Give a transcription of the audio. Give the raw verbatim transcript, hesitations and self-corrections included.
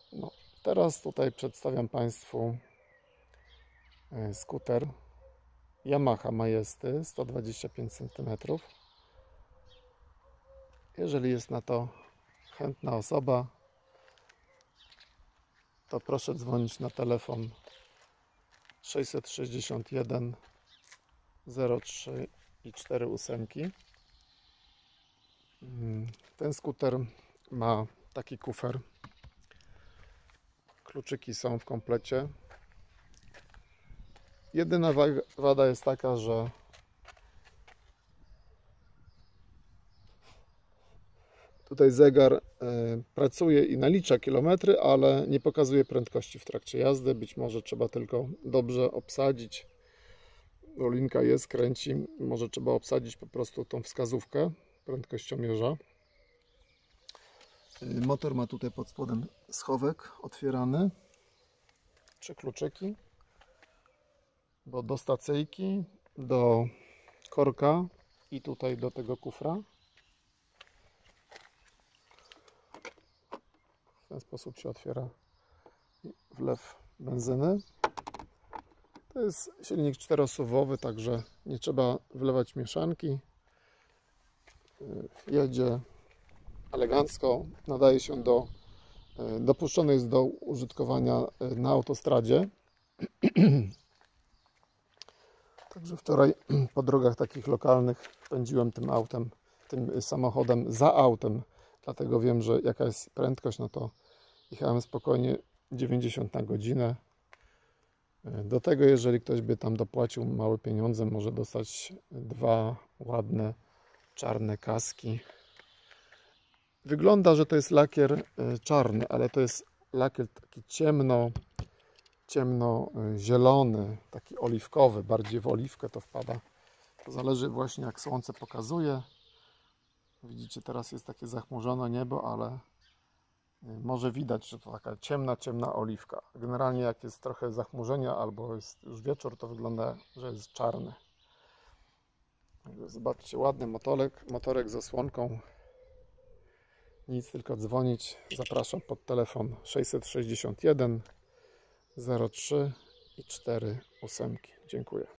No, teraz tutaj przedstawiam Państwu skuter Yamaha Majesty sto dwadzieścia pięć centymetrów. Jeżeli jest na to chętna osoba, to proszę dzwonić na telefon sześćset sześćdziesiąt jeden zero trzy i cztery ósemki. Ten skuter ma taki kufer. Kluczyki są w komplecie. Jedyna wada jest taka, że tutaj zegar y, pracuje i nalicza kilometry, ale nie pokazuje prędkości w trakcie jazdy. Być może trzeba tylko dobrze obsadzić. Linka jest, kręci. Może trzeba obsadzić po prostu tą wskazówkę prędkościomierza. Motor ma tutaj pod spodem schowek otwierany. Trzy kluczyki. Bo do stacyjki, do korka i tutaj do tego kufra. W ten sposób się otwiera wlew benzyny. To jest silnik czterosuwowy, także nie trzeba wlewać mieszanki. Jedzie elegancko, nadaje się do, dopuszczony jest do użytkowania na autostradzie. Także wczoraj po drogach takich lokalnych pędziłem tym autem, tym samochodem za autem, dlatego wiem, że jaka jest prędkość, no to jechałem spokojnie dziewięćdziesiąt na godzinę. Do tego, jeżeli ktoś by tam dopłacił małe pieniądze, może dostać dwa ładne czarne kaski. Wygląda, że to jest lakier czarny, ale to jest lakier taki ciemno ciemno-zielony, taki oliwkowy, bardziej w oliwkę to wpada. To zależy właśnie, jak słońce pokazuje. Widzicie, teraz jest takie zachmurzone niebo, ale może widać, że to taka ciemna, ciemna oliwka. Generalnie jak jest trochę zachmurzenia albo jest już wieczór, to wygląda, że jest czarny. Zobaczcie, ładny motorek, motorek z osłonką. Nic, tylko dzwonić. Zapraszam pod telefon sześćset sześćdziesiąt jeden zero trzy i cztery ósemki. Dziękuję.